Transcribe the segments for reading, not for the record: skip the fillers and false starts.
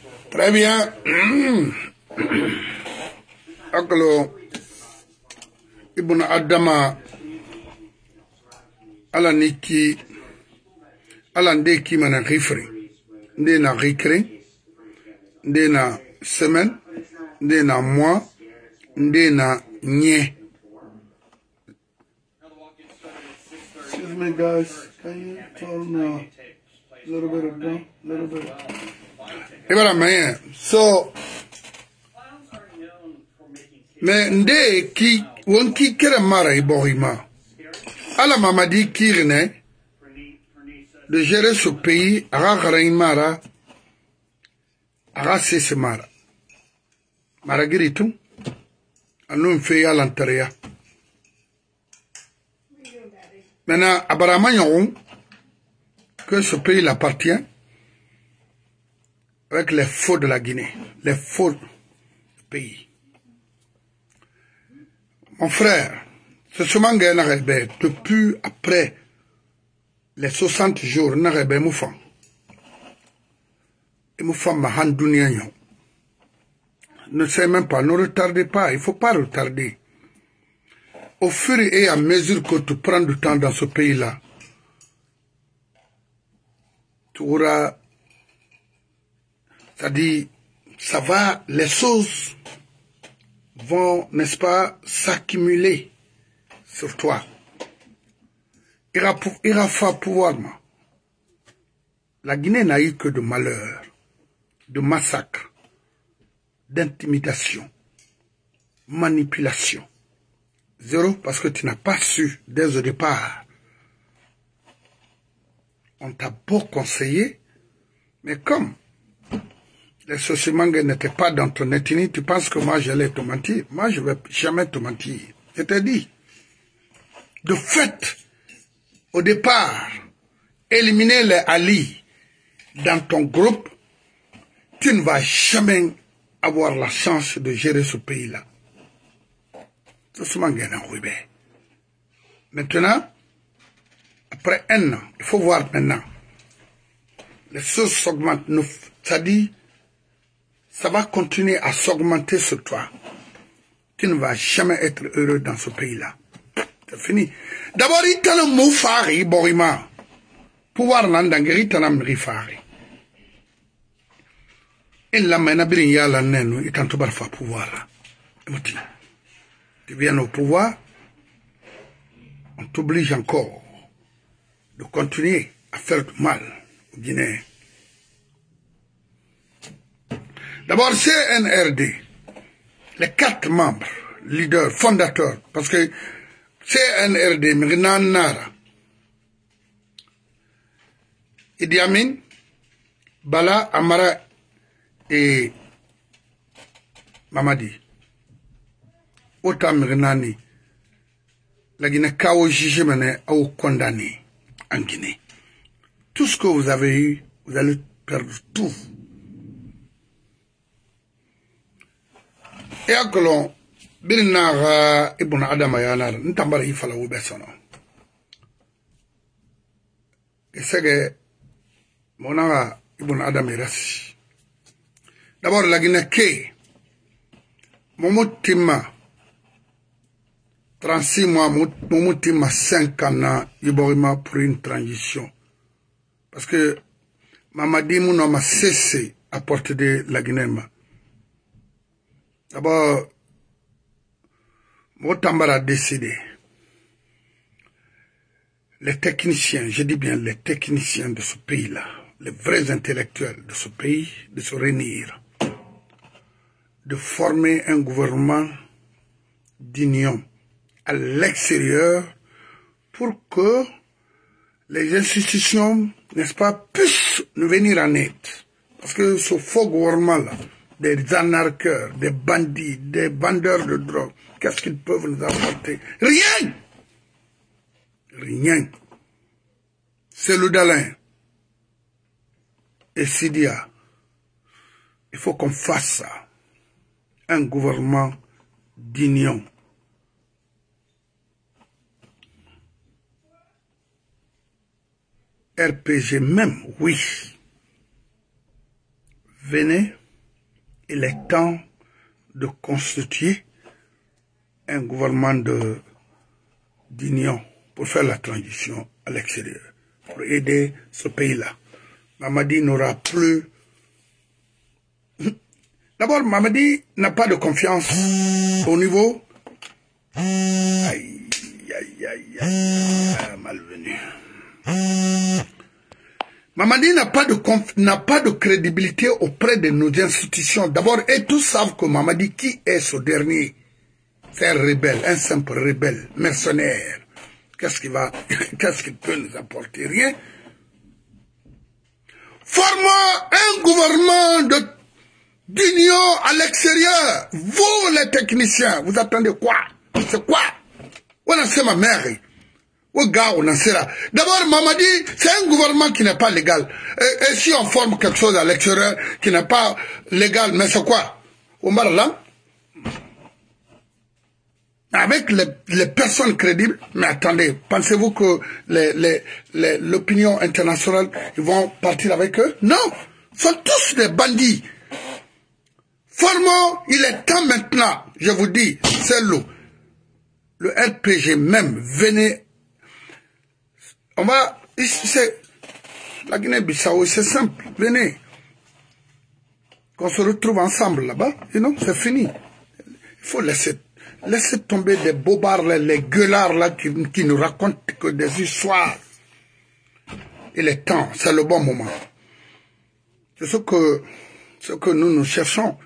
Très bien. Akalo Ibn Adama ala niki ala ndeki mana rifri nde na rikre nde na semaine nde na mois nde na nye. Excuse me guys, can you turn a little bit of down, little bit. Ibara maye. So mais nde ki wonki kere mara iborima. Ala Mamadi Kirne de gérer ce pays, Ara Sesemara. Maragiritum, Anum Feya Lantaria. Maintenant, Abaramagnon, que ce pays l'appartient, avec les faux de la Guinée, les faux pays. Mon frère, c'est seulement que depuis après les 60 jours, Narebe Moufan. Et Moufan Mahan Dounian. Ne sait même pas, ne retardez pas, il ne faut pas retarder. Au fur et à mesure que tu prends du temps dans ce pays-là, tu auras, c'est-à-dire, ça va, les choses vont, n'est-ce pas, s'accumuler sur toi. Ira faire pouvoir. La Guinée n'a eu que de malheur, de massacre, d'intimidation, manipulation. Zéro, parce que tu n'as pas su dès le départ. On t'a beau conseiller, mais comme les Sosimangues n'étaient pas dans ton ethnie, tu penses que moi j'allais te mentir. Moi je ne vais jamais te mentir. Je t'ai dit, de fait, au départ, éliminer les alliés dans ton groupe, tu ne vas jamais avoir la chance de gérer ce pays-là. Maintenant, après un an, il faut voir maintenant, les choses s'augmentent. C'est-à-dire, ça va continuer à s'augmenter sur toi. Tu ne vas jamais être heureux dans ce pays-là. C'est fini. D'abord, il y a le mot fari, Borima. Pouvoir n'andangeri, il y a le mot fari. Il la mena birin ya la nenu, il t'en toubar fa pouvoir. Tu viens au pouvoir, on t'oblige encore de continuer à faire du mal aux Guinéens. D'abord, CNRD, les 4 membres, leaders, fondateurs, parce que CNRD, Mirinan Nara, Idi Amin, Bala, Amara et Mamadi. Autant Mirinani, la Guinée Kao Jijimene a condamné en Guinée. Tout ce que vous avez eu, vous allez perdre tout. Et à que l'on, Birinara Ibn Adama Yanar, n'tambara yifala wubesono. Et c'est que, monara Ibn Adam Irasi. D'abord, la Guinée Ké, Momotima, 36 mois, Momotima 5 ans, Iborima pour une transition. Parce que Mamadi Mouno m'a cessé à porter de la Guinée. D'abord, Motambara a décidé. Les techniciens, je dis bien les techniciens de ce pays-là, les vrais intellectuels de ce pays, de se réunir, de former un gouvernement d'union à l'extérieur pour que les institutions, n'est-ce pas, puissent nous venir en aide. Parce que ce faux gouvernement-là, des anarcheurs, des bandits, des vendeurs de drogue, qu'est-ce qu'ils peuvent nous apporter? Rien! Rien. C'est le Dalin et Sidia. Il faut qu'on fasse ça. Un gouvernement d'union. RPG même, oui. venez, il est temps de constituer un gouvernement d'union pour faire la transition à l'extérieur, pour aider ce pays-là. Mamadi n'aura plus... D'abord, Mamadi n'a pas de confiance au niveau... Aïe, aïe, aïe, aïe, malvenu. Mamadi n'a pas de crédibilité auprès de nos institutions. D'abord, et tous savent que Mamadi, qui est ce dernier? C'est un rebelle, un simple rebelle, mercenaire. Qu'est-ce qu'il peut nous apporter? Rien. Formons un gouvernement d'union à l'extérieur. Vous, les techniciens, vous attendez quoi? C'est quoi? On a fait ma mère. D'abord, Mamadi, c'est un gouvernement qui n'est pas légal. Et si on forme quelque chose à l'extérieur qui n'est pas légal, mais c'est quoi? Omar Lam? Avec les personnes crédibles, mais attendez, pensez-vous que l'opinion internationale, ils vont partir avec eux? Non, ils sont tous des bandits. Formons, il est temps maintenant, je vous dis, c'est le RPG même, venez, on va, c'est la Guinée-Bissau, c'est simple, venez, qu'on se retrouve ensemble là-bas, et non, c'est fini. Il faut laisser tomber des bobards, les gueulards là qui nous racontent que des histoires. Il est temps, c'est le bon moment. C'est ce que nous cherchons.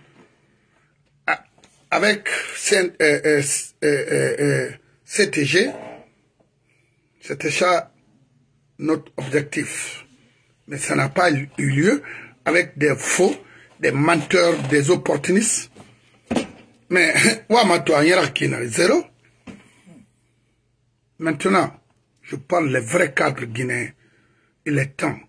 Avec CTG, c'était ça notre objectif. Mais ça n'a pas eu lieu avec des faux, des menteurs, des opportunistes. Mais, zéro. Maintenant, je parle les vrais cadres guinéens. Il est temps.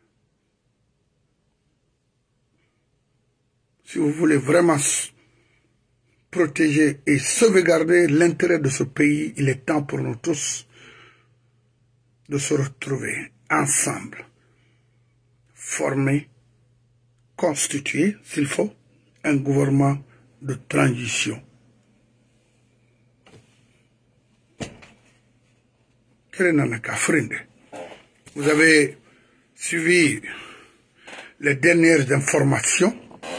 Si vous voulez vraiment protéger et sauvegarder l'intérêt de ce pays, il est temps pour nous tous de se retrouver ensemble, former, constituer, s'il faut, un gouvernement de transition. Vous avez suivi les dernières informations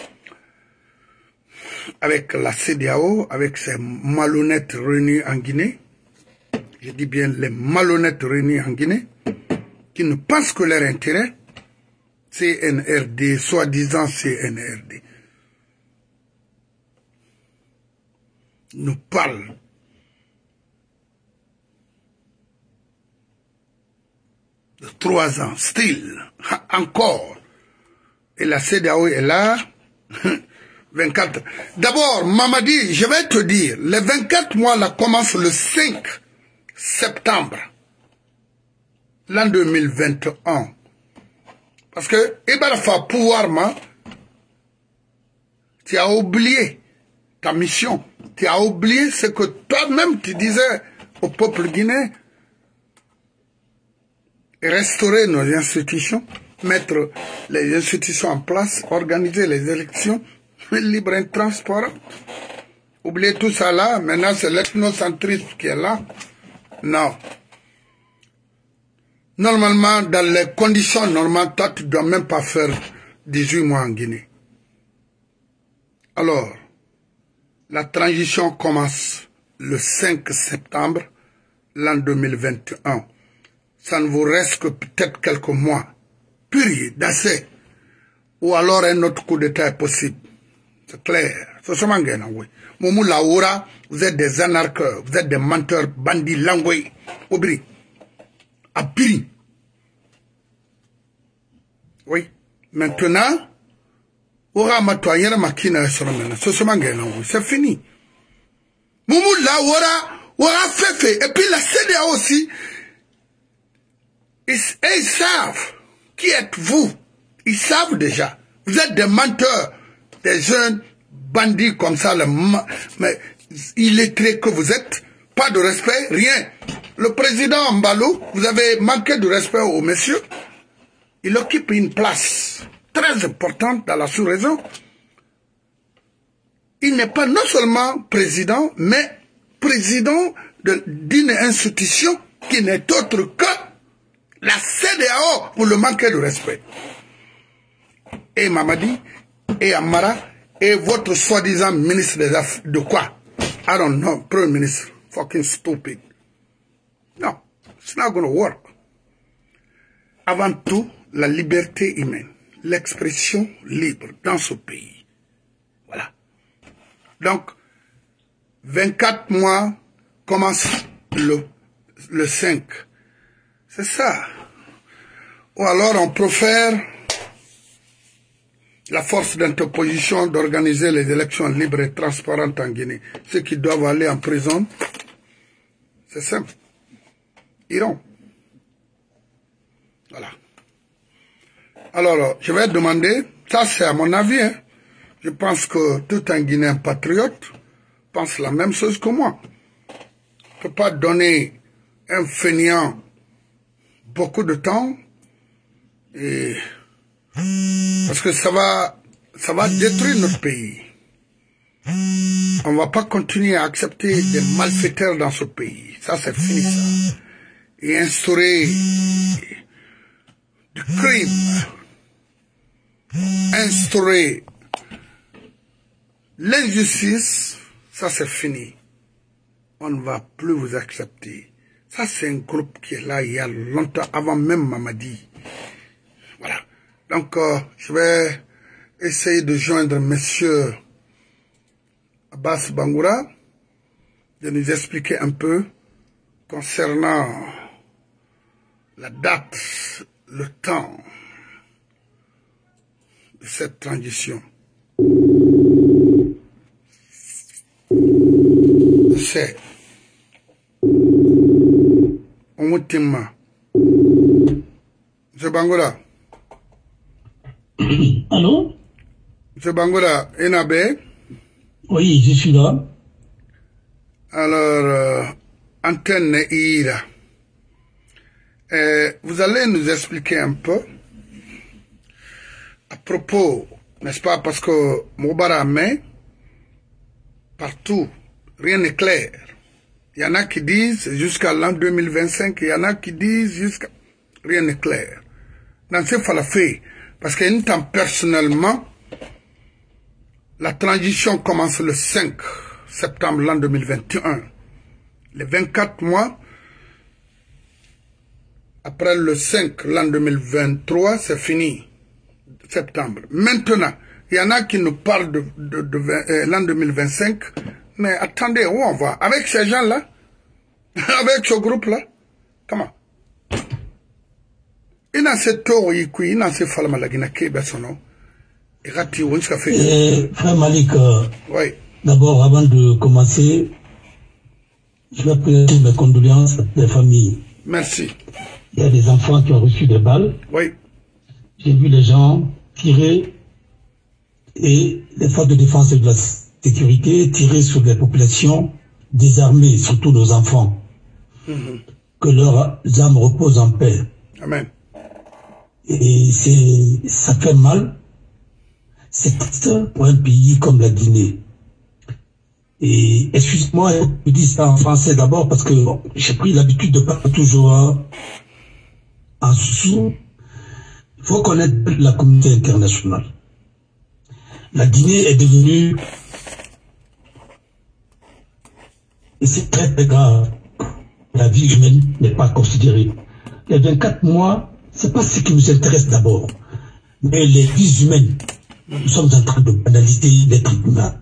avec la CEDEAO, avec ces malhonnêtes réunis en Guinée. Je dis bien les malhonnêtes réunis en Guinée, qui ne pensent que leur intérêt, CNRD, soi-disant CNRD, nous parlent de 3 ans, style, encore. Et la CEDEAO est là, 24. D'abord, Mamadi, je vais te dire, les 24 mois là commencent le 5 septembre, l'an 2021. Parce que, Ibarafa pouvoir, tu as oublié ta mission. Tu as oublié ce que toi-même tu disais au peuple guinéen. Restaurer nos institutions, mettre les institutions en place, organiser les élections, libre et transparent. Oubliez tout ça là, maintenant c'est l'ethnocentrisme qui est là. Non. Normalement, dans les conditions normales, toi tu ne dois même pas faire 18 mois en Guinée. Alors, la transition commence le 5 septembre, l'an 2021. Ça ne vous reste que peut-être quelques mois. Purier, d'assez. Ou alors un autre coup d'État est possible. C'est clair. C'est seulement un oui. Moumou Laoura, vous êtes des anarcheurs, vous êtes des menteurs, bandits, langouis. Oubli. Abiri. Oui. Maintenant, c'est fini. Moumou Laoura, fait. Et puis la CEDEAO aussi. Et ils savent qui êtes-vous. Ils savent déjà. Vous êtes des menteurs, des jeunes bandits comme ça, mais illettrés que vous êtes. Pas de respect, rien. Le président Mbalou, vous avez manqué de respect au monsieur. Il occupe une place très importante dans la sous-région. Il n'est pas non seulement président, mais président d'une institution qui n'est autre que la CEDEAO pour le manque de respect. Et Mamadi, et Amara, et votre soi-disant ministre des Affaires, de quoi? I don't know, Premier ministre, fucking stupid. No, it's not going to work. Avant tout, la liberté humaine, l'expression libre dans ce pays. Voilà. Donc, 24 mois commence le 5. C'est ça. Ou alors on préfère la force d'interposition d'organiser les élections libres et transparentes en Guinée. Ceux qui doivent aller en prison, c'est simple. Iront. Voilà. Alors, je vais demander, ça c'est à mon avis, hein, je pense que tout un Guinéen patriote pense la même chose que moi. On ne peut pas donner un fainéant beaucoup de temps, et parce que ça va détruire notre pays. On ne va pas continuer à accepter des malfaiteurs dans ce pays. Ça, c'est fini, ça. Et instaurer du crime, instaurer l'injustice, ça, c'est fini. On ne va plus vous accepter. Ça, c'est un groupe qui est là il y a longtemps, avant même Mamadi. Voilà. Donc, je vais essayer de joindre Monsieur Abbas Bangoura, de nous expliquer un peu concernant la date, le temps de cette transition. C'est Omutima. Monsieur Bangoura. Allô? Monsieur Bangoura, Enabe? Oui, je suis là. Alors, Antenne Ira. Vous allez nous expliquer un peu à propos, n'est-ce pas, parce que Moubaramé, partout, rien n'est clair. Il y en a qui disent jusqu'à l'an 2025, il y en a qui disent jusqu'à... Rien n'est clair. Dans ce falafé, parce que temps personnellement, la transition commence le 5 septembre l'an 2021. Les 24 mois, après le 5 l'an 2023, c'est fini. Septembre. Maintenant, il y en a qui nous parlent de l'an 2025, mais attendez, où on va? Avec ces gens-là? Avec ce groupe-là? Comment? Il n'a pas tort, il n'a pas fallu malagina keba sono. Frère Malik, oui. D'abord, avant de commencer, je vais présenter mes condoléances des familles. Merci. Il y a des enfants qui ont reçu des balles. Oui. J'ai vu les gens tirer et les forces de défense et de la sécurité tirer sur les populations désarmées, surtout nos enfants. Que leurs âmes reposent en paix. Amen. Et ça fait mal. C'est triste pour un pays comme la Guinée. Et excuse-moi, je dis ça en français d'abord parce que j'ai pris l'habitude de parler toujours en sous. Il faut connaître la communauté internationale. La Guinée est devenue, et c'est très très grave, la vie humaine n'est pas considérée. Les 24 mois, c'est pas ce qui nous intéresse d'abord, mais les vies humaines. Nous sommes en train de banaliser l'être humain.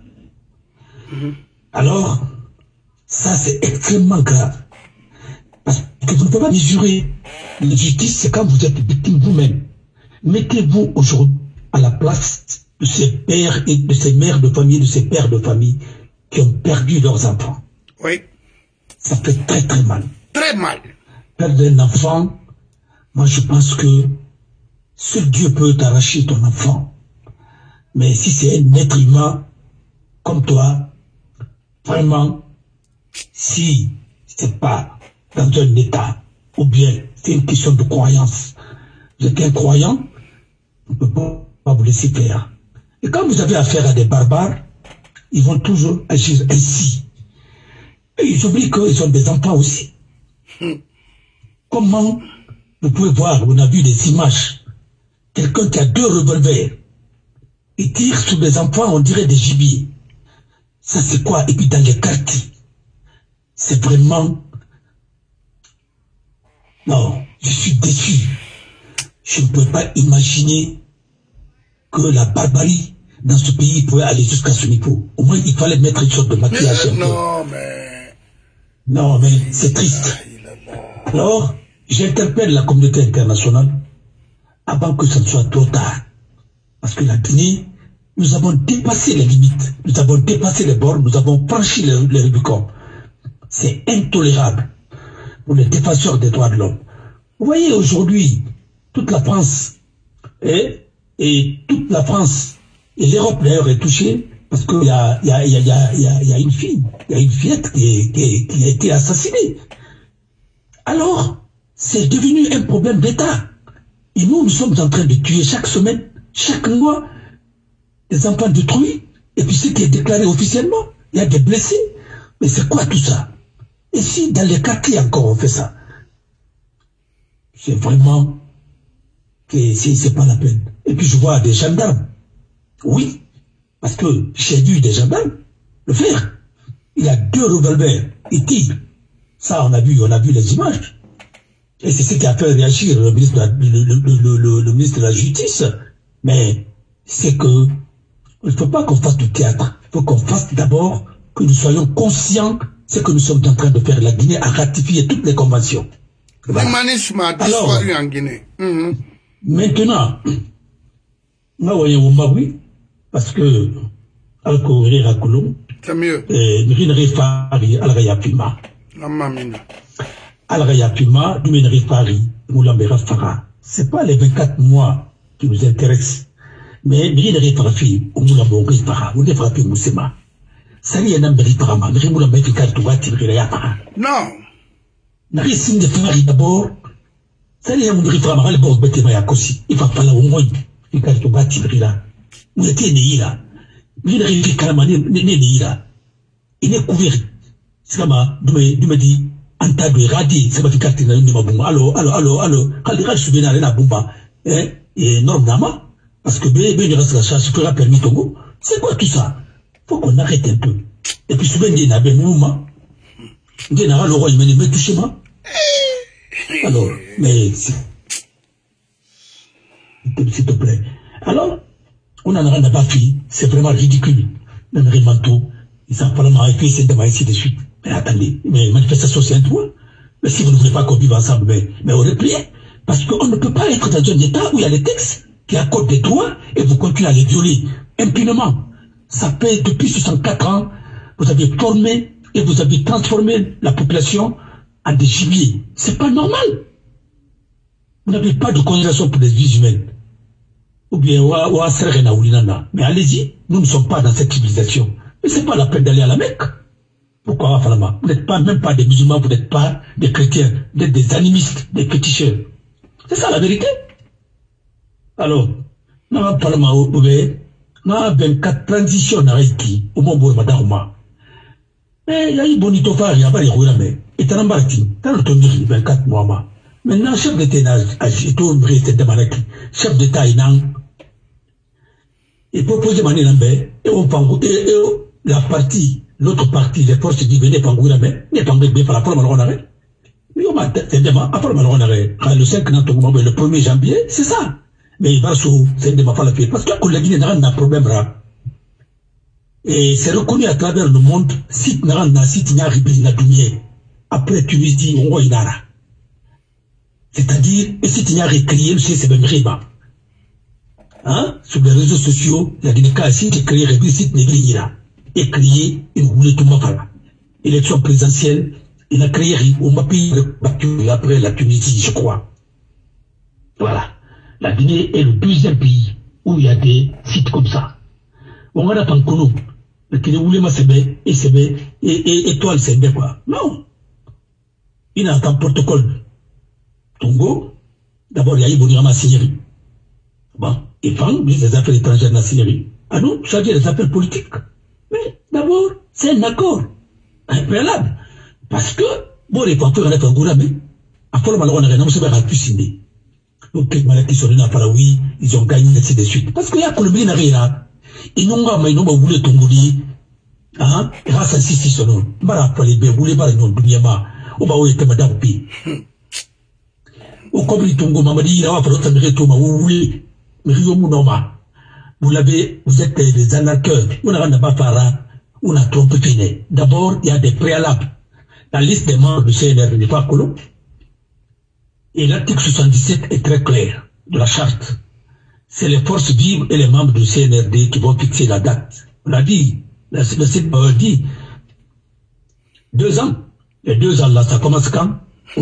Alors, ça c'est extrêmement grave. Parce que vous ne pouvez pas mesurer la justice, c'est quand vous êtes victime vous-même. Mettez-vous aujourd'hui à la place de ces pères et de ces mères de famille, de ces pères de famille qui ont perdu leurs enfants. Oui. Ça fait très très mal. Très mal. Perdre un enfant, moi je pense que seul Dieu peut t'arracher ton enfant. Mais si c'est un être humain comme toi, vraiment, si c'est pas dans un état, ou bien c'est une question de croyance, vous êtes un croyant, on ne peut pas pas vous laisser faire. Et quand vous avez affaire à des barbares, ils vont toujours agir ainsi. Et ils oublient qu'ils ont des enfants aussi. Comment vous pouvez voir, on a vu des images, quelqu'un qui a 2 revolvers, il tire sur des enfants, on dirait des gibiers. Ça c'est quoi? Et puis dans les quartiers, c'est vraiment... Non, je suis déçu. Je ne peux pas imaginer que la barbarie dans ce pays pouvait aller jusqu'à ce niveau. Au moins, il fallait mettre une sorte de maquillage. Non, mais c'est triste. Alors, j'interpelle la communauté internationale avant que ça ne soit trop tard. Parce que la Guinée, nous avons dépassé les limites, nous avons dépassé les bords, nous avons franchi les Rubicons. C'est intolérable pour les défenseurs des droits de l'homme. Vous voyez aujourd'hui, toute la France et toute la France et l'Europe d'ailleurs est touchée parce qu'il y a une fille, il y a une fillette qui a été assassinée. Alors, c'est devenu un problème d'État. Et nous sommes en train de tuer chaque semaine, chaque mois, des enfants détruits. Et puis ce qui est déclaré officiellement, il y a des blessés. Mais c'est quoi tout ça? Et si dans les quartiers encore on fait ça, c'est vraiment que c'est pas la peine. Et puis je vois des gendarmes. Oui, parce que j'ai vu des gendarmes le faire. Il y a 2 revolvers, il tire. Ça, on a vu les images. Et c'est ce qui a fait réagir le ministre de la Justice. Mais c'est que il ne faut pas qu'on fasse du théâtre. Il faut qu'on fasse d'abord que nous soyons conscients de ce que nous sommes en train de faire. La Guinée a ratifié toutes les conventions. L'humanisme a disparu en Guinée. Maintenant, nous voyons Maui, parce que Alcoori Rakoulou, c'est mieux. Nri Fari, Alraya Pima. Alraya Pima, Nri Fari, Moulambera Fara. Ce n'est pas les 24 mois qui nous intéressent. Mais Nri Fari, Moulambera Fara, Nri Fari Moussema. Sali Yanam Nri Farama, Nri Moulambera Fara. Non. Nri Sinde Fari d'abord. Sali Yanam Nri Farama, le bon Betema Yakosi. Il va pas la au moins. Il va tout bâtir là. Vous étiez né là. Nri Farama, né là. Il est couvert. C'est comme tu me dis, en tas de radis, c'est pas du quartier de Mabumba. Allo. Quand les radios viennent à la bomba, et normalement, parce que bébé ne reste la charge, fera permis Togo. C'est quoi tout ça? Faut qu'on arrête un peu. Et puis souvent, il y a un mouvement. Il y a un roi, il m'a dit, mais touchez-moi. Alors, mais, s'il te plaît. Alors, on en a rien à pas fait. C'est vraiment ridicule. Même Rimanto, ils ont parlé avec lui, c'est de ainsi de suite. Mais attendez, mais manifestation c'est un droit. Mais si vous ne voulez pas qu'on vive ensemble, mais on repliez. Parce qu'on ne peut pas être dans un état où il y a les textes qui accordent des droits et vous continuez à les violer impunément. Ça fait depuis 64 ans, vous avez formé et vous avez transformé la population en des gibiers. C'est pas normal. Vous n'avez pas de considération pour les vies humaines. Ou bien, mais allez-y, nous ne sommes pas dans cette civilisation. Mais c'est pas la peine d'aller à la Mecque. Pourquoi Falama? Vous n'êtes pas même pas des musulmans, vous n'êtes pas des chrétiens, vous êtes des animistes, des féticheurs. C'est ça la vérité. Alors, nous avons parlé nous avons 24 transitions dans Haïti, au moment où Madame. Mais il y a eu bonito faire, il y a pas les roues mais il y a un martin, dans le tournoi 24 mois. Maintenant, chef d'État, chef d'État, il propose Mané Lambert, et on pense, la partie, l'autre partie, les forces qui venaient par Goulamé, n'est pas bien par la forme à l'honneur. Mais on m'a fait des mains, après l'honneur, le 5 novembre, le 1er janvier, c'est ça. Mais il va sous, c'est de ma femme la fille. Parce que la Guinée n'a pas de problème là. Et c'est reconnu à travers le monde, si tu n'as pas si n'a après Tunisie, on voit Inara. C'est-à-dire, et si tu n'as récréé, c'est même Riba. Hein? Sur les réseaux sociaux, la Guinée Kassi qui crée Rébicite Négrira et créé une roulette de Mafala. Élection présidentielle, il a créé un pays battu après la Tunisie, je crois. Voilà. La Guinée est le 2e pays où il y a des sites comme ça. On a pas connu. Le Guinée voulait m'asséber, et étoile, c'est bien quoi. Non. Il a un protocole. Tongo, d'abord, il y a eu Bonirama signé. Bon. Et prend les affaires étrangères de la Syrie. À nous, charger les affaires politiques. Mais d'abord, c'est un accord. Un préalable. Parce que, bon, les papous, on a fait un gourame. Après, on a rien, on s'est pas pu signer. Donc, les malades qui sont là, oui, ils ont gagné, ainsi de suite. Parce qu'il y a Colombie, n'a ils n'ont pas voulu tomber. Ah, grâce à Sissi Sono, Mara Palibé, vous les barres non Dunyama, ou bah oui, Madame Pi. Au Kobri Tongo, Mamadi, la Wafro Toma, vous voulez, Rio Mounoma. Vous l'avez, vous êtes des anarcheurs, on n'a pas para, on a trompé fini. D'abord, il y a des préalables. La liste des membres du CNR n'est pas colo. Et l'article 77 est très clair de la charte. C'est les forces vives et les membres du CNRD qui vont fixer la date. On a dit, le CNRD dit, 2 ans. Les 2 ans là, ça commence quand? On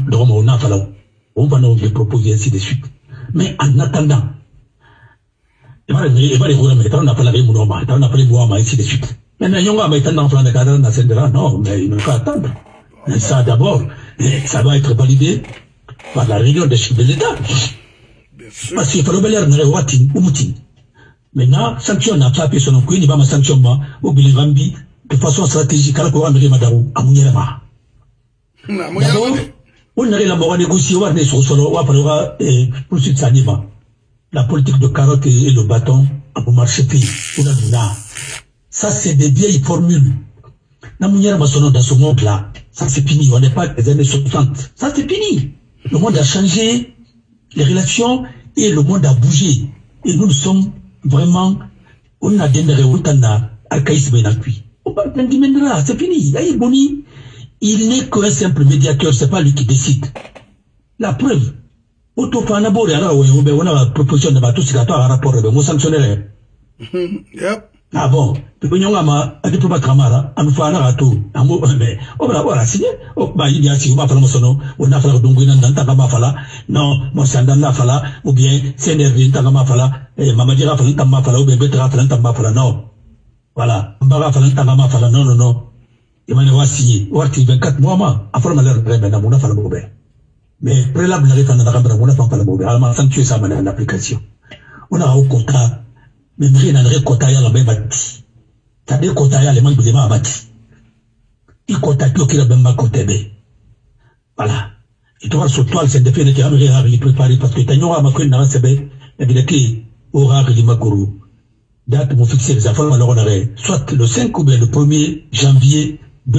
va nous proposer ainsi de suite. Mais en attendant, il va les rouler, mais on n'a pas la même norme, on n'a pas les mois, ainsi de suite. Maintenant, il y a un peu d'enfants de cadre, non, mais il ne faut pas attendre. Mais ça d'abord, ça va être validé par la réunion des chefs de l'État. Parce qu'il faut le bel air de Watin ou Moutin. Maintenant, sanction n'a pas pu son coup, il va ma sanction, ou Bilivambi, de façon stratégique, à la Coran de Madarou, à Mouniama. D'abord, on n'aurait la mort négociée, on est sur le solo, on va poursuivre sa niveau. La politique de carotte et le bâton, à vous marcher, on a là. Ça, c'est des vieilles formules. La Mouniama sonne dans ce monde-là. Ça, c'est fini. On n'est pas des années 60. Ça, c'est fini. Le monde a changé, les relations, et le monde a bougé. Et nous sommes vraiment, on a des résultats archaïsme et appui. On parle d'un dimendra, c'est fini. Yahi Boni, il n'est qu'un simple médiateur, c'est pas lui qui décide. La preuve, autofanabore, on a proposition de bateau, c'est un rapport, on sanctionnerait. Yep. Ah bon, tu a diplomate Kamara, on fait un râteau, un mot, mais, on va signer. Oh, bah, il y a si on va faire on a fait le donguin dans Tagamafala, non, moi c'est dans la fala, ou bien, c'est nerveux, Tagamafala, et Mamadira Falan Tamafala, ou bien Betra Falan Tamafala, non. Voilà, Mbara Falan Tagamafala, non. Il m'a signé, ou article 24 mois, à forme de l'air, à mon affaire mauvais. Mais, préalable, la référence de la mon affaire pas mauvais, alors, sanctuer ça, en application. On a au contrat. Mais rien n'a kotaya la même bâti. T'as des kotaya les manques de ma bâti. Il contacte qui la même côté. Voilà. Et tu vois, sur toi, c'est défini qu'il y a un préparé parce que t'as une ma couine n'a pas et bien qui aura ma gourou. Date mon fixé les affaires, alors on aurait soit le 5 ou bien le 1er janvier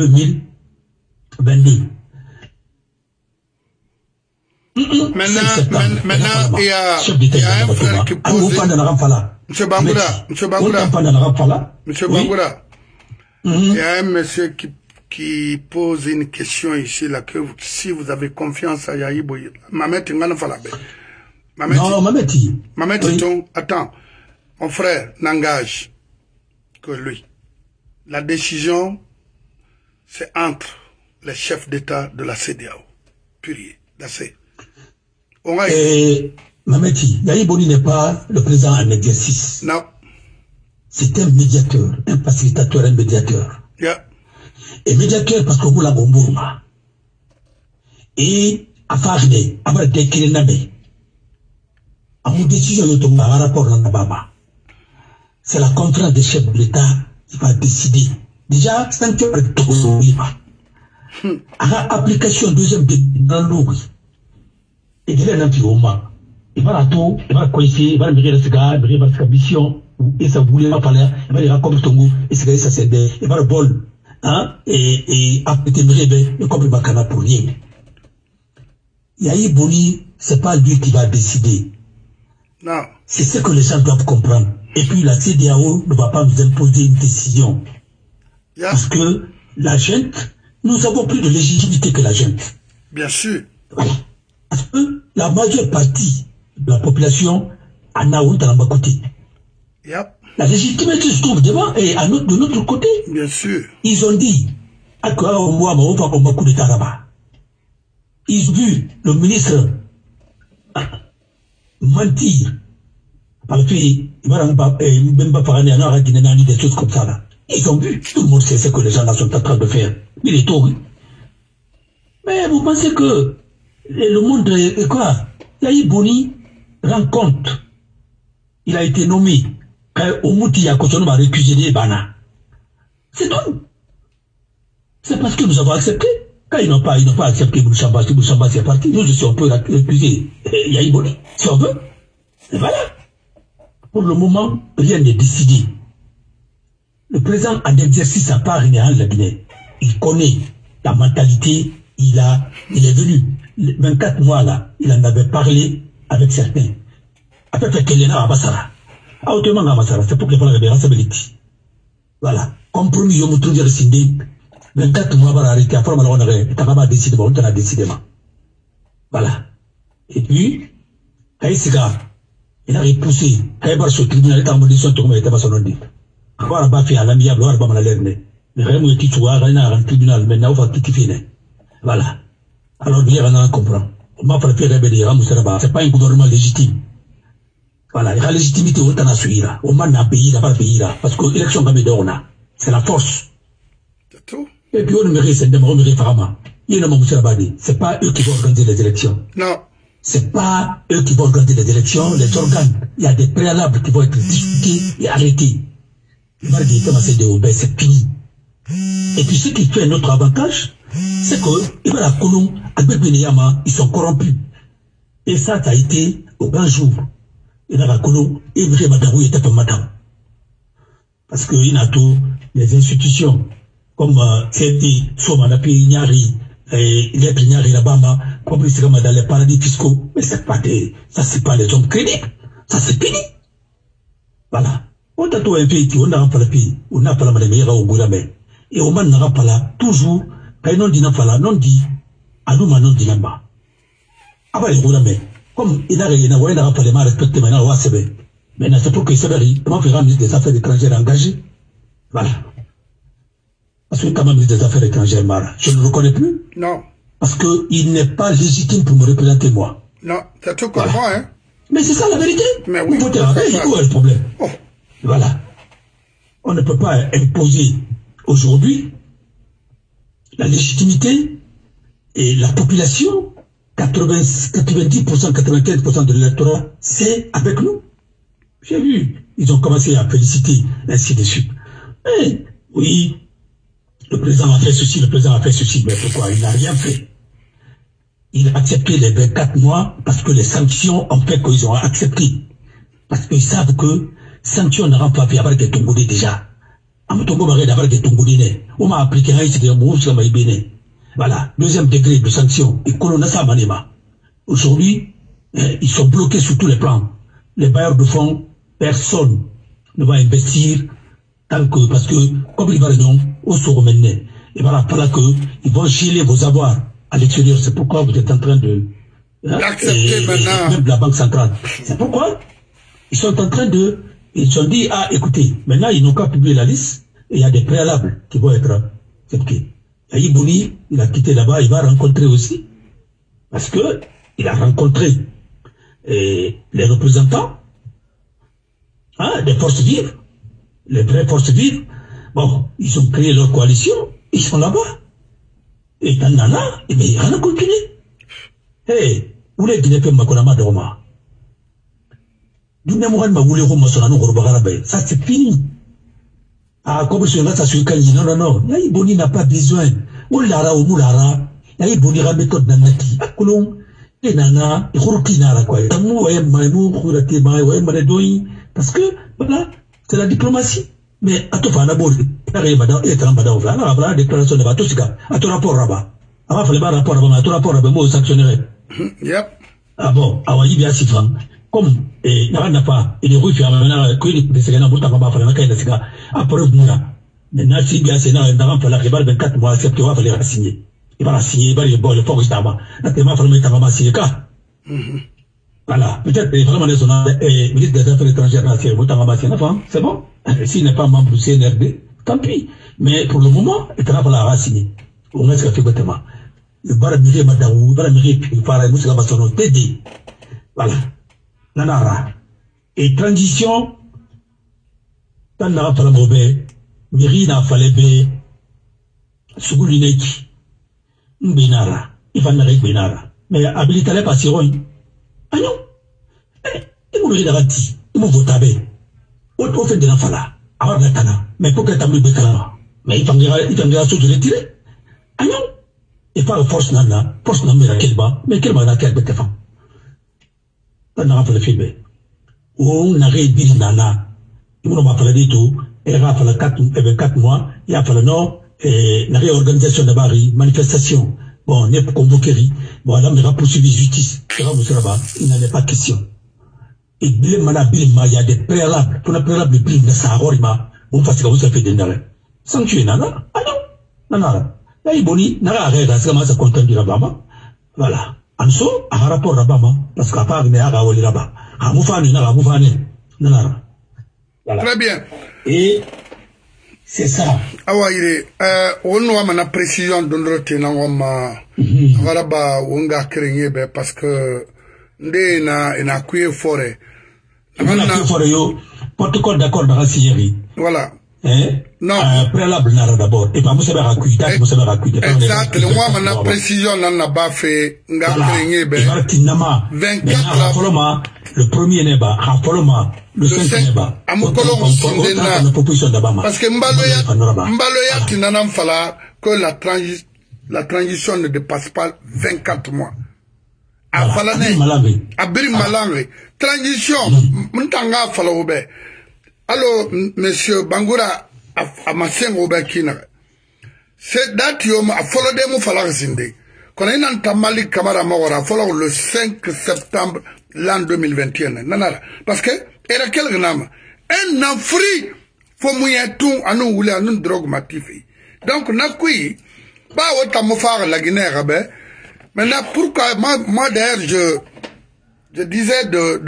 2022. Maintenant, il y a un frère qui pose. Monsieur Bangoura, il y a un monsieur qui pose une question ici, là, que si vous avez confiance à Yahibo, Mameti Nganafalabe. Mameti, attends, mon frère n'engage que lui. La décision, c'est entre les chefs d'État de la CEDEAO. Purier, d'assez. Mameti, Yahi n'est pas le président en exercice. Non. C'est un médiateur, un facilitateur, un médiateur. Yeah. Et médiateur parce que vous l'avez bombourma. Et à Farne, à ma décliné, à mon décision de tomber à rapport dans la Baba. C'est la conférence des chefs de l'État qui va décider. Déjà, c'est un peu de tout. À application deuxième dans l'eau. Et de là, il va tout, il va coincer, il va mûrir le cigare, il va faire mission, et ça voulait pas parler, il va dire comme Tongo, et c'est ça c'est bien, il va le bol, hein, et après il va comme il va canard pour rien. Yahi Boni, c'est pas lui qui va décider. Non. C'est ce que les gens doivent comprendre. Et puis la CEDEAO ne va pas nous imposer une décision. Yeah. Parce que la gente, nous avons plus de légitimité que la gente. Bien sûr. Voilà. Parce que la majeure partie de la population en a honte à côté. Yep. La légitimité se trouve devant et de notre côté. Bien sûr. Ils ont dit, ils ont vu le ministre mentir. Parce qu'il va même pas parler à des choses comme ça là. Ils ont vu, tout le monde sait ce que les gens là sont en train de faire. Il est tôt, oui. Mais vous pensez que le monde est quoi? Yahi Boni rend compte il a été nommé. Quand Omuti a continué à récuser les Bana. C'est tout. C'est parce que nous avons accepté. Quand ils n'ont pas accepté Bouchamba, si Bouchamba c'est parti, nous aussi on peut récuser Yaïboni, si on veut. Et voilà. Pour le moment, rien n'est décidé. Le président en exercice à part général de la Guinée, il connaît la mentalité, il est venu. 24 mois là, il en avait parlé avec certains. Après, Kelena à Bassara. C'est pour que les responsabilités. Voilà. Compromis, on trouve le Sindé. 24 mois, on va arrêter. Après, on a décidé. On a décidé. Voilà. Et puis, Kaïsiga, il a repoussé. Kaïbar sur le tribunal, il a amené son tour, mais il était pas son nom. Avoir pas fait à l'amiable, avoir pas mal à l'air. Mais vraiment, il tu vois, il y a un tribunal, maintenant, on va tout finir. Voilà. Alors, bien, on a compris. On m'a frappé rébellion, c'est pas un gouvernement légitime. Voilà, la légitimité, on a suivi. On a payé, on n'a pas payé. Parce que l'élection, c'est la force. C'est tout. Et puis, on mérite, c'est Farama. Il y a un c'est pas eux qui vont organiser les élections. Non. C'est pas eux qui vont organiser les élections, les organes. Il y a des préalables qui vont être discutés et arrêtés. C'est fini. Et puis, ce qui fait notre avantage, c'est que, ils sont corrompus. Et ça a été au grand jour. Et dans la colo, et Madame était pas madame. Parce que il a tout, les institutions, comme c'était Somanapi, Nyari, et les Nyari là-bas, comme c'est comme dans les paradis fiscaux, mais c'est pas ça c'est pas les hommes crédibles. Ça c'est fini. Voilà. On a tout un pays qui, on a pas le pays, on a pas la meilleure au Goulamé. Et on n'a pas là, toujours, quand non dit n'a pas là, non dit, à nous, non dit là-bas. Avant le Goulamé. Comme il a rappelé ma respecté maintenant au ACB. Maintenant, c'est pour que Saberi, comment faire un ministre des Affaires étrangères engagé? Voilà. Parce que quand même ministre des Affaires étrangères, Mara, je ne le reconnais plus. Non. Parce qu'il n'est pas légitime pour me représenter moi. Non, c'est tout comme moi, hein. Mais c'est ça la vérité. Mais oui. Vous votez avec, où est le problème? Oh. Voilà. On ne peut pas imposer aujourd'hui la légitimité et la population. 90%, 95% de l'électorat, c'est avec nous. J'ai vu, ils ont commencé à féliciter, ainsi de suite. Mais, oui, le président a fait ceci, mais pourquoi? Il n'a rien fait. Il a accepté les 24 mois parce que les sanctions ont fait qu'ils ont accepté. Parce qu'ils savent que sanctions n'auront pas fait avoir des Tongolais déjà. On m'a appliqué un ici, voilà, deuxième degré de sanction. Et Kolonasa Manema. Aujourd'hui, ils sont bloqués sur tous les plans. Les bailleurs de fonds, personne ne va investir tant que, parce que, comme ils vont au Soromene, il va falloir qu'ils vont geler vos avoirs à l'extérieur. C'est pourquoi vous êtes en train de, d'accepter maintenant. Même la Banque centrale. C'est pourquoi ils sont en train de, ils ont dit, ah, écoutez, maintenant ils n'ont qu'à publier la liste, et il y a des préalables qui vont être acceptés. Aïbouni, il a quitté là-bas, il va rencontrer aussi, parce que il a rencontré les représentants des forces vives, les vraies forces vives. Bon, ils ont créé leur coalition, ils sont là-bas. Et dans Nana, eh bien, il rien à continuer. Hey, où les Guinéens peuvent m'accorder Roma? D'où n'est-ce pas voulu Roma sur la nourriture? Ça, c'est fini. Ah, comme si on a ça sur le non, non, non. Yaïboni n'a pas besoin. Oulara ou Moulara. Yaïboni a méthode nanaki. Akulong, et nana, et Hurkinara, quoi. Tamou, et Maïmou, Huratema, et Maredoi. Parce que, voilà, c'est la diplomatie. Mais, à tout faire, la boule, et Trambada, la déclaration de Batosika, à ton rapport rabat. Avant, il fallait pas rapport rabat, à ton rapport rabat, moi, sanctionnerait. Yep. Ah bon, à Waïbi, bien si franc. Comme, et n'a pas, et les rues, maintenant, que les sénats, pour t'avoir fait la caille de cigare, après, maintenant, si bien sénat, n'a pas la rival 24 mois, accepté, il va falloir la signer. Il va la signer, il va les boire, le fort, là-bas. Là, t'es mal, il va signer, car. Voilà. Peut-être, vraiment, les zones, et ministre des Affaires étrangères, c'est bon. S'il n'est pas membre du CNRD, tant pis. Mais pour le moment, il va falloir la signer. On est ce qu'il fait, le baramiri, Madaou, baramiri, puis, il fera, nous, c'est la baston, TD. Voilà. Nanara. Et transition, tant n'a pas la mauvaise, miri n'a pas les Sugulineki, Mbinara, il va n'arrêter Binara. Mais habilité pas si roy. Ah non, et vous le regardez, il m'a voté. Au fait de l'enfant là, avoir de la tana, mais pour que tu aies de mais il t'enverra sur de retirer. Ah non, et pas de force nana, force nana, mais quel bas n'a qu'elle bête femme. On a fait le film. On a réduit nana, il m'a fallu du tout, et il a fallu 4 mois, il a fallu non, et la réorganisation de Bari, manifestation, bon, on est convoqué, bon, là, on a poursuivi justice, il n'en est pas question. Et il y a des préalables, pour le préalable, il y a des on fasse que vous avez des narrés. Sanctuer nana, ah non, nana. Là, il boni, nara arrête, c'est comment ça compte du Rabama. Voilà. En so, à rapport Rabama, parce qu'à part, il y a un Wali Rabba. À Moufane, nara, Moufane, nana. Voilà. Très bien. Et c'est ça. Ah ouais, on a une précision de notre tenant, Rabba, on a créé, parce que, na kuye forêt. Protocole d'accord dans la Syrie. Voilà. Non. Préalable nara d'abord. Et pas Moussa Barakuy. Exact. Le mois maintenant précision n'a pas fait. N'a créé ben. 24. Le premier n'est pas. Le 5 n'est pas. Parce que Mbaloya qui n'en fala que la transition ne dépasse pas 24 mois. Abri Malangé. Transition. M'tanga fala oube. Alors, monsieur Bangoura, à ma scène au Bakina, c'est d'attium à follow them of Alassinde. Quand on a Tamali Kamara Mawara, follow le 5 septembre l'an 2021. Nanara. Parce que, era quel nama? Un enfri, faut mouiller tout à nous ou à nous drogue matifi. Donc, nakui, pas autant me faire la Guinée, rabais. Maintenant, pourquoi, moi d'ailleurs, je disais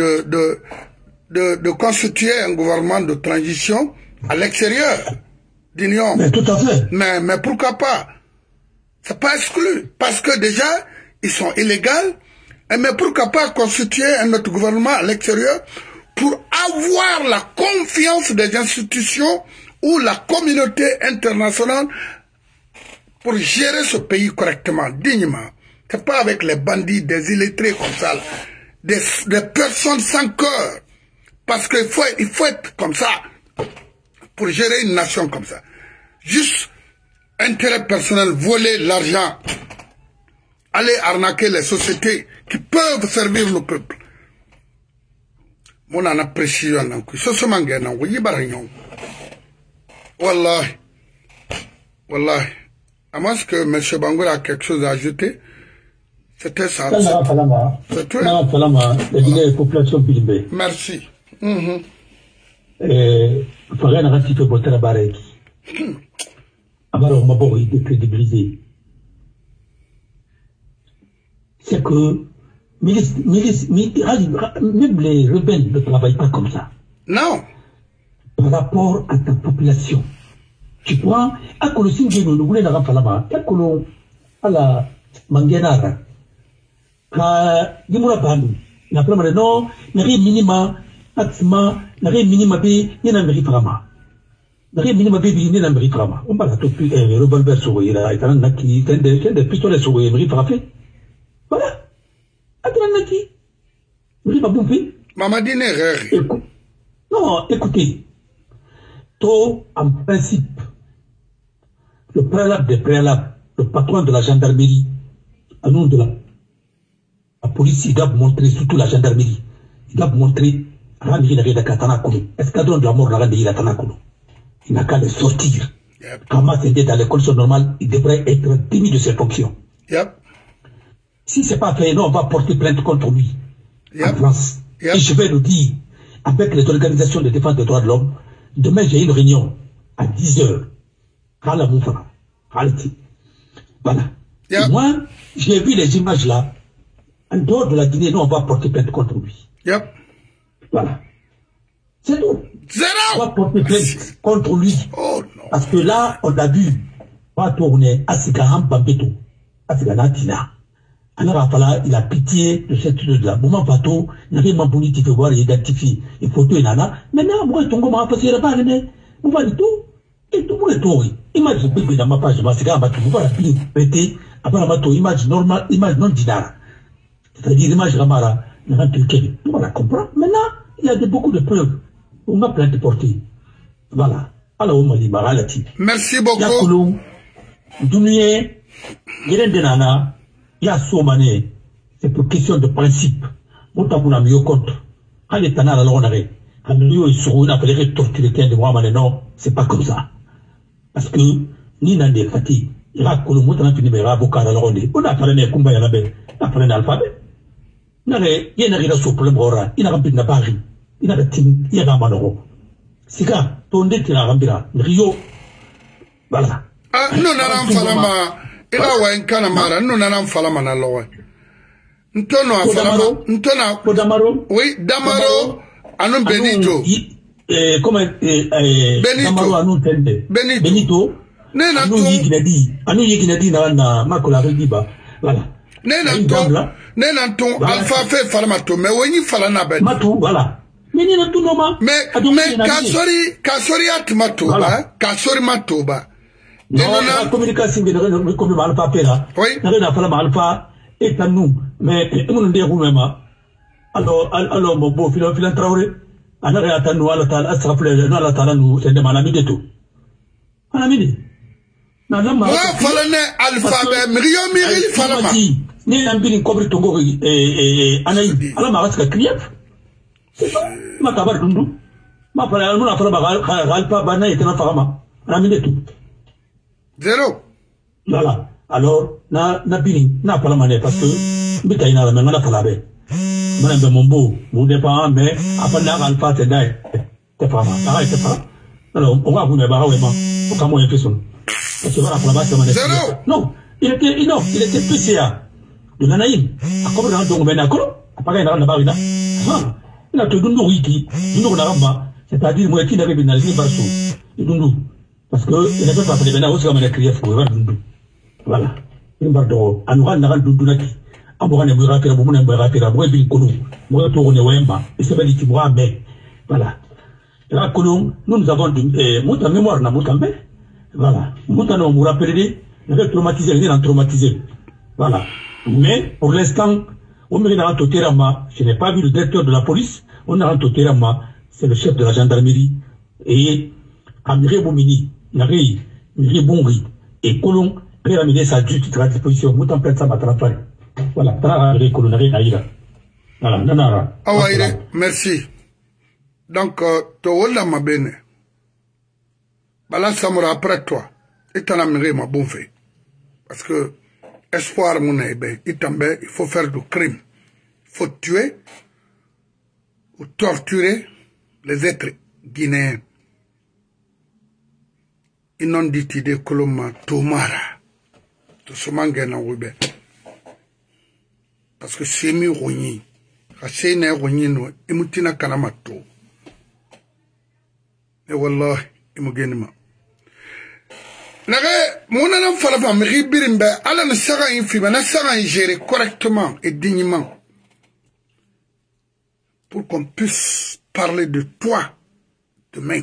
de constituer un gouvernement de transition à l'extérieur d'Union. Mais tout à fait. Mais pourquoi pas? C'est pas exclu. Parce que déjà, ils sont illégaux. Mais pourquoi pas constituer un autre gouvernement à l'extérieur pour avoir la confiance des institutions ou la communauté internationale pour gérer ce pays correctement, dignement. C'est pas avec les bandits, des illettrés comme ça, des personnes sans cœur. Parce qu'il faut être comme ça pour gérer une nation comme ça. Juste intérêt personnel, voler l'argent, aller arnaquer les sociétés qui peuvent servir le peuple. Mon en apprécie un coup. Ce sont mangués non, oui barignon. Wallahi, wallahi. À moins que M. Bangoura a quelque chose à ajouter, c'était ça. C'est tout. La population Bilimbe. Merci. Faudrait un ratifié pour la barre. Alors, on m'a beau décrédibiliser. C'est que même les rebelles ne travaillent pas comme ça. Non. Par rapport à ta population. Tu vois, à Colossine, nous voulons la rafalama, à Colo, à la Manganara, à Dimura Bandu, la première non, n'a rien minima. Atma, n'arrêt minima bé, n'y en a mérite vraiment. N'arrêt minima bé, n'y en a mérite vraiment. On va la toper, revolver sur la, et un naki, des pistolets sur le mérite frappé. Voilà. Attends, naki. Vous n'avez pas bouffé. Maman dit n'est non, écoutez. Toi, en principe, le préalable des préalables, le patron de la gendarmerie, à nom de la police, il doit montrer, surtout la gendarmerie, il doit montrer. Escadron de la mort il n'a qu'à le sortir. Comment c'était dans les conditions normales, il devrait être démis de ses fonctions. Si ce n'est pas fait, non, on va porter plainte contre lui en France. Et je vais le dire, avec les organisations de défense des droits de l'homme, demain j'ai une réunion à 10h. Voilà. Moi, j'ai vu les images là. En dehors de la Guinée, non, on va porter plainte contre lui. Voilà. C'est tout. On va porter plainte contre lui. Oh, non. Parce que là, on a vu, pas tourner à Sigaham Bambeto, à Siganatina. Alors, il a pitié de cette chose-là. Moment bateau, il y avait un politique qui voir identifier les photos et nana. Maintenant, moi, ton gomme a passé la barre, mais, vous voyez tout. Et tout le monde est tout. Imagine, dans ma page, c'est quand vous voyez la pile pété, après la image normale, image non dinara. C'est-à-dire, image Ramara. On la comprend. Maintenant, Il y a beaucoup de preuves. On m'a plainte portée. Voilà. Alors, on m'a dit, merci beaucoup. Yakoulou, Dounié, Yendenana, Yasomane, c'est pour question de principe. Montamuna mieux compte. Quand les tanars à l'honneur, quand nous sommes appelés torturer de moi, non, c'est pas comme ça. Parce que, ni n'a des fatigues, Yakoulou, Montana Pinibera, Bokara, l'honneur, on a parlé de Kumba Yanabe, on a parlé d'alphabet. Nare, Yenari la souple Mora, il a rempli de Paris, il a de Tim, il a Manoro. Sika, ton dé tira rambira, Rio. Voilà. Ah, non, non, falama. Il a oué un canamara, non, non, falama na lowe. Ntono a falama. Ntona. Damaro. Oui, Damaro. Anon Benito. Comment Benito. Damaro anon tende. Benito. Nena anon yiginadi. Anon yiginadi na makola riba. Voilà. Nena ton alpha fait falama to, mais oui, falana ben. Matu, voilà. Mais kasori atmatoba, kasori matoba. Non, la communication de comme alpha pera. Oui. N'a pas alpha et à nous, mais on dit vous-même. Alors, mon beau Philin Traoré, en arrêtant nous à la table, à se rappeler, dans la table, nous, c'est de Manami de tout. Manami. Moi, falane alphabet, Miri falama. Ni l'ambili cobre Togo et Anaï, à la marasque Krief. C'est ça. Ma cabar dundu. Ma parole, nous, la parole, Ralpa, Bana et Tenafama. Rami de tout. Zéro. Voilà. Alors, na bini, na palamane, parce que, bitaïna la même, na palabe. Madame de Mombo, vous dépend, mais, après la Ralpa, t'es d'ailleurs. T'es pas mal. Arrête, t'es pas. Alors, on va vous mettre barre, oui, au camo et personne. Parce que voilà, pour la base, c'est Zéro. Non, il était PCA. De l'anaïm. À comment on a donc ben d'accord? À pas gagner la barina. Il a tout dundu wiki, dundu naramba. C'est-à-dire, moi, qui n'avait bien allé barso. Et dundu. Parce que, il n'avait pas fait les aussi comme il a crié pour dundu. Voilà. Il m'a dit, à nous, on a dundu naki. À moi, on a bu rapide, on a bu rapide, moi, bin konou. Moi, tout, on est wemba. Et c'est pas dit, tu vois, mais. Voilà. Là, konou, nous avons, mouta mémoire, na mouta mais. Voilà. Mouta, nous, vous rappelez, il avait traumatisé, il a traumatisé. Voilà. Mais, pour l'instant, on m'a dit, je n'ai pas vu le directeur de la police, on a dit, c'est le chef de la gendarmerie, et Amire Boumini, Nari, Miri Bonri, et Colon, il a mis sa justice à la disposition, moutant plein de ça, voilà, Tanara, Colon, Nari, Naïra. Voilà, Nanara. Ah ouais, merci. Donc, tu as ma bene. Bala Samora après toi, et t'en as mis ma bonne fait. Parce que, espoir mon ébé, il faut faire du crime. Il faut tuer ou torturer les êtres guinéens. Ils n'ont dit idée que l'homme Tomara. Tout ce mangue n'a pas. Parce que c'est mieux rogné. C'est mieux rogné, nous. Et moutina kanamato. Et wallah, il m'a gagné. Mon enfant fala fa mi birimbe ala na sara infime na sara gérer correctement et dignement pour qu'on puisse parler de toi demain.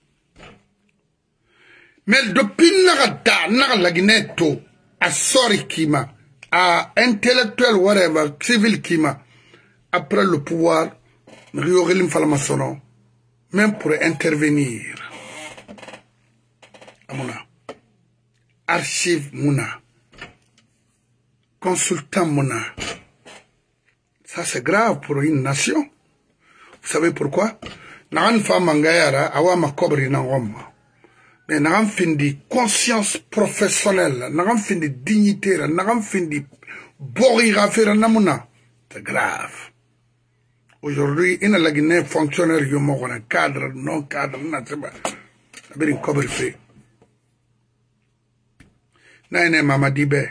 Mais depuis naga lagineto à sori kima à intellectuel whatever civil kima après le pouvoir riogelim fala masono même pour intervenir amona archive Mouna, consultant Mouna. Ça c'est grave pour une nation. Vous savez pourquoi? N'an femme mangayara awa makobri n'angoma. Mais n'an fin de conscience professionnelle, n'an fin de dignité, n'an fin de borira faire namuna. C'est grave. Aujourd'hui, il y a la Guinée fonctionnaire yomo un cadre, non cadre, n'a pas. N'abri kobri fait. Naine Mamadi Be.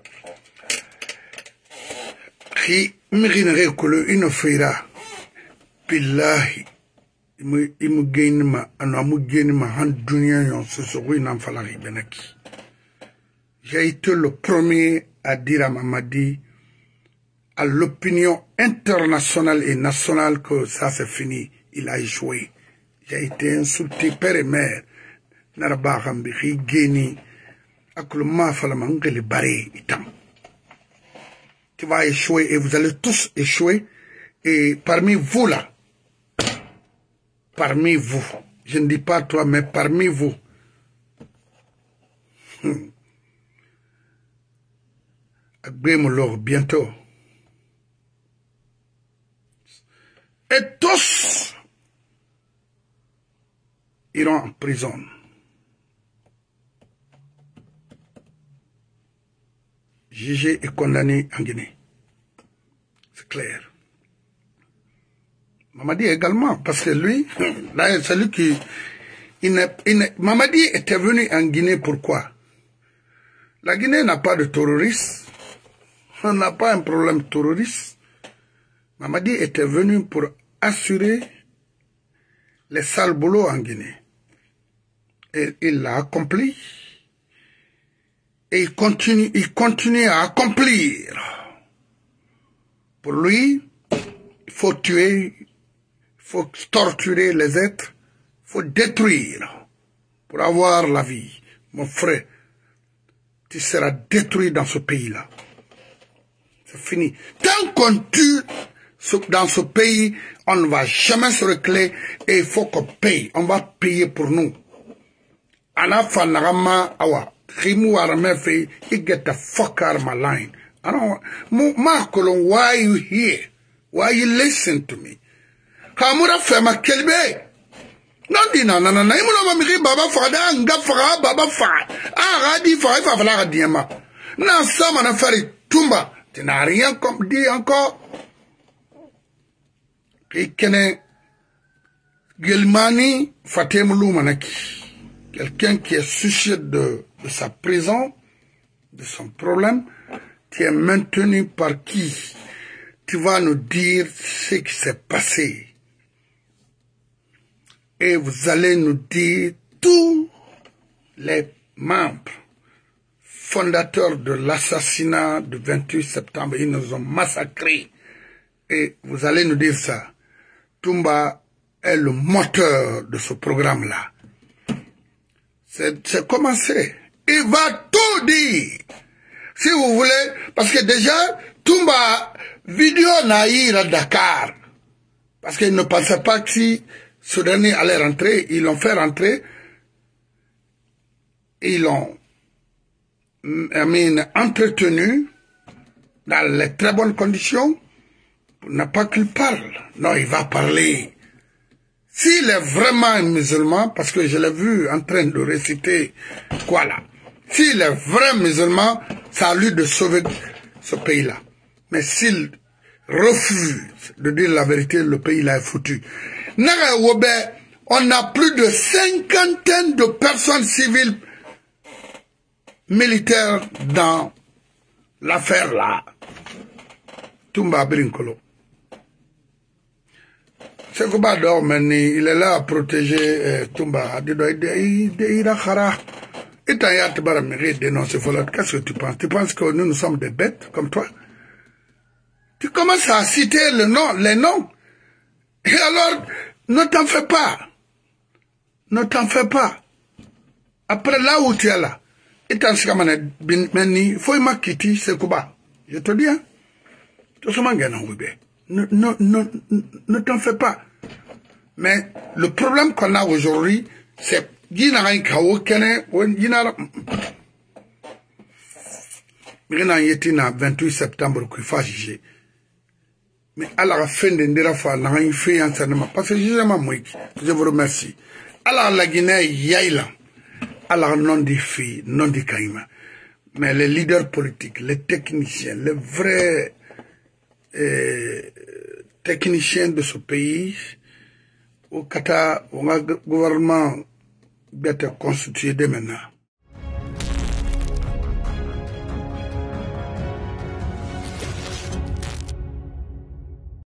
Qui m'ignorait que le une fera. Billahi. Il me gagne ma, anamu gagne ma hand dunia yon se serait n'en falari benaki. J'ai été le premier à dire à Mamadi, à l'opinion internationale et nationale que ça c'est fini. Il a échoué. J'ai été insulté père et mère. Narabahambi, Geni. Tu vas échouer et vous allez tous échouer. Et parmi vous là, parmi vous, je ne dis pas toi, mais parmi vous, bientôt. Et tous iront en prison. Jugé et condamné en Guinée. C'est clair. Mamadi également, parce que lui, là, c'est lui qui... Mamadi était venu en Guinée, pourquoi? La Guinée n'a pas de terroristes. On n'a pas un problème terroriste. Mamadi était venu pour assurer les sales boulots en Guinée. Et il l'a accompli. Et il continue à accomplir. Pour lui, il faut tuer, il faut torturer les êtres, il faut détruire pour avoir la vie. Mon frère, tu seras détruit dans ce pays-là. C'est fini. Tant qu'on tue dans ce pays, on ne va jamais se recler et il faut qu'on paye. On va payer pour nous. Anafa Narama Awa. Rimu Aramefe, you get the fuck out of my line. I don't Marcolon, why are you here? Why you listen to me? Hamura Fema Kelbe. Nandina, Nana, Imuna Baba Fada, and Gafara, Baba Fa. Ah, Radi Fara Diama. Now, some on a ferry Tumba. Tu n'as rien dit encore. Et Kene Gelmani Fatemulu Manaki. Quelqu'un qui est soucieux de sa prison, de son problème, qui est maintenu par qui? Tu vas nous dire ce qui s'est passé. Et vous allez nous dire tous les membres fondateurs de l'assassinat du 28 septembre. Ils nous ont massacrés. Et vous allez nous dire ça. Toumba est le moteur de ce programme-là. C'est commencé. Il va tout dire. Si vous voulez, parce que déjà, Toumba, vidéo naïr à Dakar. Parce qu'ils ne pensaient pas que si ce dernier allait rentrer, ils l'ont fait rentrer. Ils l'ont entretenu dans les très bonnes conditions pour ne pas qu'il parle. Non, il va parler. S'il est vraiment un musulman, parce que je l'ai vu en train de réciter quoi là, s'il est vrai musulman, c'est à lui de sauver ce pays-là. Mais s'il refuse de dire la vérité, le pays là est foutu. On a plus de 50 de personnes civiles militaires dans l'affaire là. Toumba Brinkolo. C'est que il est là à protéger Toumba. Qu'est-ce que tu penses? Tu penses que nous sommes des bêtes comme toi? Tu commences à citer les noms. Et alors, ne t'en fais pas. Ne t'en fais pas. Après là où tu es là, il faut quitter ce combat. Je te dis, hein? Ne t'en fais pas. Mais le problème qu'on a aujourd'hui, c'est le 28 septembre qu'il faut juger. Mais à la fin de l'enseignement, parce que je vous remercie. Alors la Guinée, Yaïla, alors non des filles, non des caïmans. Mais les leaders politiques, les techniciens, les vrais techniciens de ce pays, au Qatar, on a un gouvernement bien constitué dès maintenant.